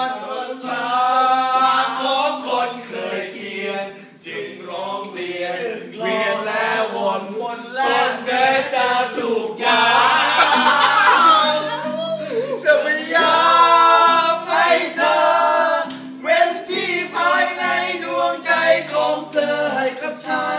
ตาของคนเคยเขียนจึงร้องเรียนเวียนแล้ววนจนแม้จะถูกยามจะพยายามให้เธอเว้นที่ภายในดวงใจของเธอให้กับฉัน